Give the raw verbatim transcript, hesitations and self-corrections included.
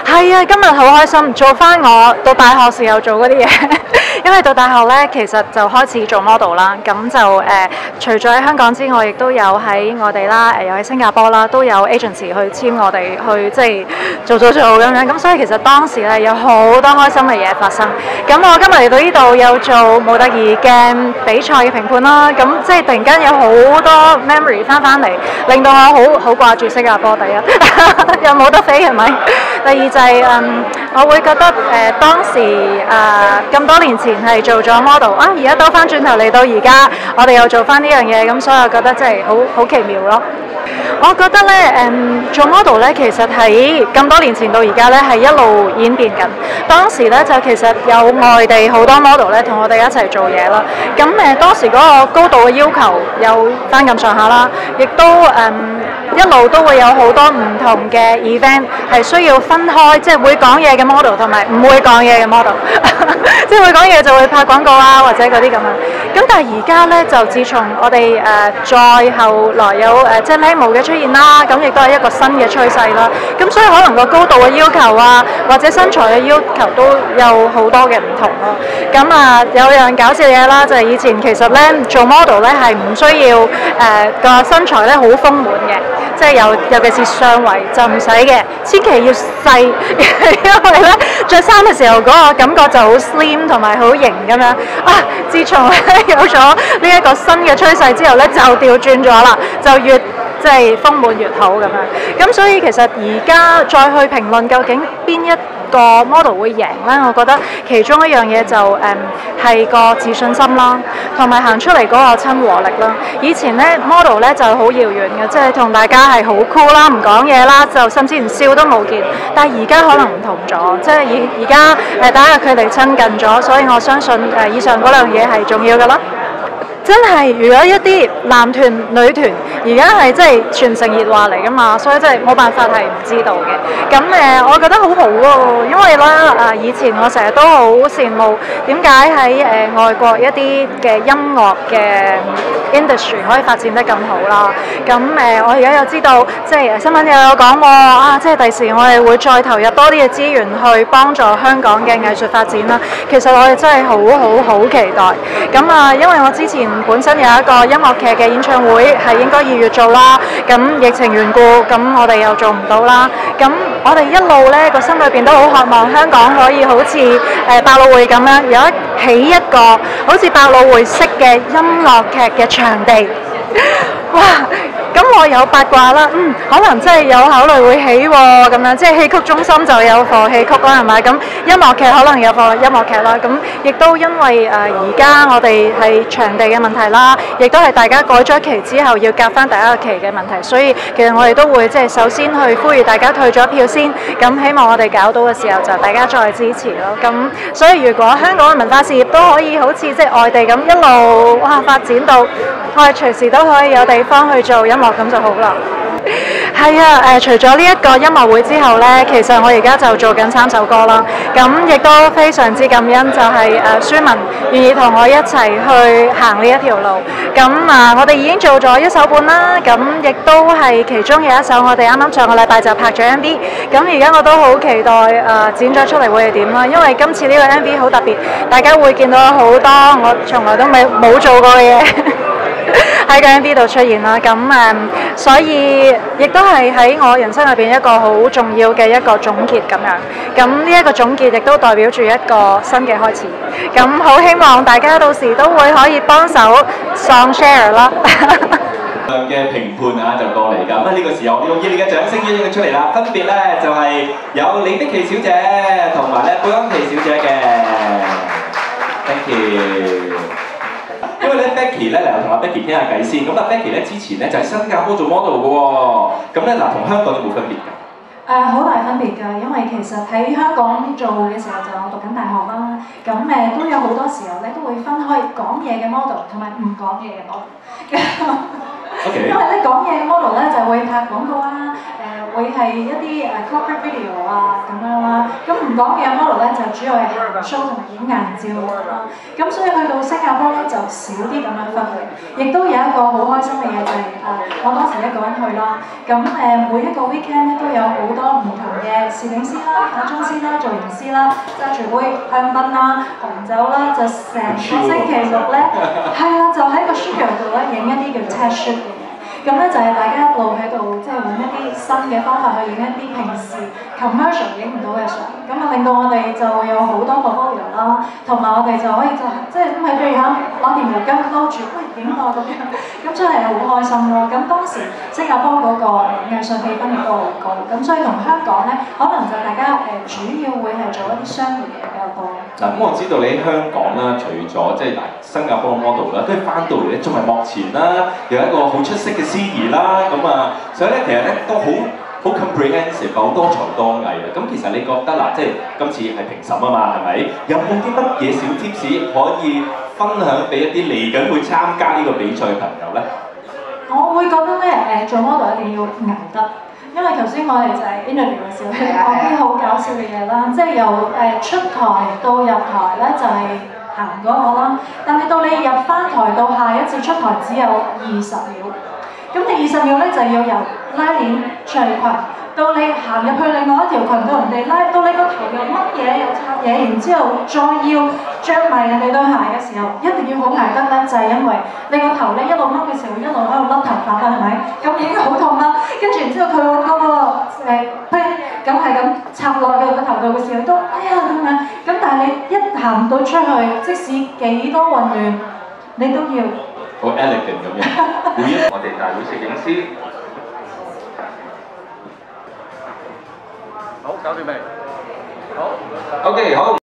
係啊，今日好開心，做翻我到大學時候做嗰啲嘢。因為到大學咧，其實就開始做 model 啦。咁就誒、呃，除咗喺香港之外，亦都有喺外地啦，誒、呃，又喺新加坡啦，都有 agency 去簽我哋去即係做做做咁樣。咁所以其實當時咧有好多開心嘅嘢發生。咁我今日嚟到呢度有做模特兒嘅比賽嘅評判啦。咁即係突然間有好多 memory 翻翻嚟，令到我好好掛住新加坡。第一又冇得飛係咪？第二就係、是、嗯，我會覺得誒、呃、當時誒咁、呃、多年前係做咗 model 啊，而家兜翻轉頭嚟到而家，我哋又做翻呢樣嘢，咁所以我覺得真係好好奇妙咯。我覺得咧誒、嗯、做 model 咧，其實喺咁多年前到而家咧係一路演變緊。當時咧就其實有外地好多 model 咧同我哋一齊做嘢啦。咁誒、呃、當時嗰個高度嘅要求有翻咁上下啦，亦都誒。嗯一路都會有好多唔同嘅 event 係需要分開，即係會講嘢嘅 model 同埋唔會講嘢嘅 model， 即係會講嘢就會拍廣告啊或者嗰啲咁樣。咁但係而家咧就自從我哋誒、呃、再後來有誒、呃、即係靚模嘅出現啦，咁亦都係一個新嘅趨勢啦。咁所以可能個高度嘅要求啊，或者身材嘅要求都有好多嘅唔同咯。咁啊有樣搞笑嘢啦，就係、是、以前其實咧做 model 咧係唔需要誒個、呃、身材咧好豐滿嘅。即係有，尤其是上圍就唔使嘅，千祈要細，因為咧着衫嘅時候嗰個感覺就好 slim 同埋好型咁樣。啊，自從咧有咗呢一個新嘅趨勢之後咧，就調轉咗啦，就越即係豐滿越好咁樣。咁所以其實而家再去評論究竟邊一個 model 會贏咧，我覺得其中一樣嘢就誒係、嗯、個自信心啦，同埋行出嚟嗰個親和力啦。以前咧 model 咧就好遙遠嘅，即係同大家係好 cool 啦，唔講嘢啦，就甚至連笑都冇見。但係而家可能唔同咗，即係而而家誒大家嘅距離親近咗，所以我相信誒、呃、以上嗰樣嘢係重要嘅咯。真係，如果一啲男團、女團，而家係真係全城熱話嚟噶嘛，所以真係冇辦法係唔知道嘅。咁誒、呃，我覺得好好、啊、喎，因為咧誒、呃，以前我成日都好羨慕點解喺誒外國一啲嘅音樂嘅 industry 可以發展得咁好啦。咁誒、呃，我而家又知道，即係新聞又有講喎啊，即係第時我哋會再投入多啲嘅資源去幫助香港嘅藝術發展啦。其實我哋真係好好好期待。咁啊，因為我之前本身有一個音樂劇嘅演唱會係應該二月做啦，咁疫情緣故，咁我哋又做唔到啦。咁我哋一路咧個心裏邊都好渴望香港可以好似誒百老匯咁樣有一起一個好似百老匯式嘅音樂劇嘅場地。哇！咁我有八卦啦，嗯，可能真係有考慮會起喎、哦，咁樣即係戲曲中心就有課戲曲啦，係咪？咁音樂劇可能有課音樂劇啦，咁亦都因為誒而家我哋係場地嘅問題啦，亦都係大家改咗期之後要夾翻第一個期嘅問題，所以其實我哋都會即係首先去呼籲大家退咗票先，咁希望我哋搞到嘅時候就大家再支持咯。咁所以如果香港嘅文化事業都可以好似即係外地咁一路哇發展到我哋隨時都可以有地方去做音樂咁就好啦。係啊，誒、呃，除咗呢一個音樂會之後呢，其實我而家就做緊三首歌啦。咁亦都非常之感恩，就係、是、誒、呃、舒文願意同我一齊去行呢一條路。咁啊、呃，我哋已經做咗一首半啦。咁亦都係其中有一首，我哋啱啱上個禮拜就拍咗 M V。咁而家我都好期待誒、呃、剪咗出嚟會係點啦。因為今次呢個 M V 好特別，大家會見到好多我從來都未冇做過嘅嘢。喺個 M V 度出現啦，咁誒、嗯，所以亦都係喺我人生入邊一個好重要嘅一個總結咁樣。咁呢一個總結亦都代表住一個新嘅開始。咁好希望大家到時都會可以幫手 song share 啦。 嘅評判啊就過嚟㗎，咁啊呢個時候我哋用熱烈嘅掌聲歡迎佢出嚟啦。分別咧就係、是、有李璧琦小姐同埋咧貝安琪小姐嘅 ，thank you。因為咧 Becky 咧嚟我同阿 Becky 傾下偈先，咁阿 Becky 咧之前咧就喺新加坡做 model 嘅喎，咁咧嗱同香港有冇分別㗎？ 誒好、呃、大分別㗎，因為其實喺香港做嘅時候就我讀緊大學啦，咁誒、呃、都有好多時候咧都會分開講嘢嘅 model 同埋唔講嘢嘅 model。Okay. 因為咧講嘢嘅 model 咧就會拍廣告啊，誒、呃、 會係一啲誒 corporate video 啊咁樣啦。咁唔講嘅 model 咧就主要係行 show 同埋影硬照啦。咁所以去到新加坡咧就少啲咁樣分嘅，亦都有一個好開心嘅嘢就係、是、誒、呃、我當時一個人去啦。咁誒、呃、每一個 weekend 咧都有好多唔同嘅攝影師啦、化妝師啦、造型師啦，揸住杯香檳啦、紅酒啦，就成個星期六咧，係啊，就喺個 studio 度咧影一啲叫 test shoot 嘅嘢。咁咧就係大家一路喺度，即係揾一啲新嘅方法去影一啲平時 commercial 影唔到嘅相，咁啊令到我哋就會有好多 portfolio 啦，同埋我哋就可以就即係咁喺譬如嚇攞條毛巾撈住，喂影我咁樣，咁真係好開心咯。咁當時新加坡嗰個藝術氣氛亦都好高，咁所以同香港咧，可能就大家誒主要會係做一啲商業嘢比較多。 嗱，咁我知道你喺香港啦，除咗即係嗱新加坡 model 啦，跟住翻到嚟咧，仲係幕前啦，又有一個好出色嘅司儀啦，咁啊，所以咧其實咧都好好 comprehensive，好多才多藝啊。咁其實你覺得嗱，即係今次係評審啊嘛，係咪？有冇啲乜嘢小 tips 可以分享俾一啲嚟緊會參加呢個比賽嘅朋友咧？ 我會覺得咧誒做 model 一定要捱得。因為頭先我哋就係 interview 嘅時候咧講啲好搞笑嘅嘢啦，即係由誒出台到入台咧就係行嗰個啦，但係到你入翻台到下一次出台只有二十秒，咁你二十秒咧就要由拉鏈除裙到你行入去另外一條裙到人哋拉，到你個頭又乜嘢又插嘢，然之後再要着埋人哋對鞋嘅時候，一定要好捱得咧，就係、是、因為你個頭咧一路掹嘅時候一路喺度甩頭髮啦，係咪？咁已經好痛啦，跟住然之後佢嗰個誒呸，咁係咁插落去個頭度嘅時候都哎呀咁樣，咁但係你一行到出去，即使幾多混亂，你都要好 elegant 咁樣。每一我哋大會攝影師，好搞掂未？好 ，OK 好。